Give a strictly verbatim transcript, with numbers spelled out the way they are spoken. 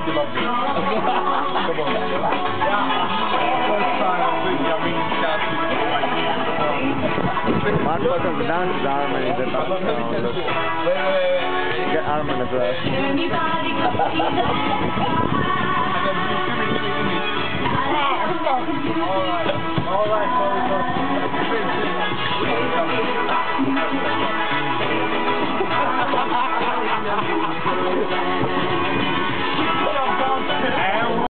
give up this. Come on. First time I'm really, I mean, shout to the Mark Bottom dance his arm and he did not. Wait, wait, wait. Get arm on his left. All right, all right.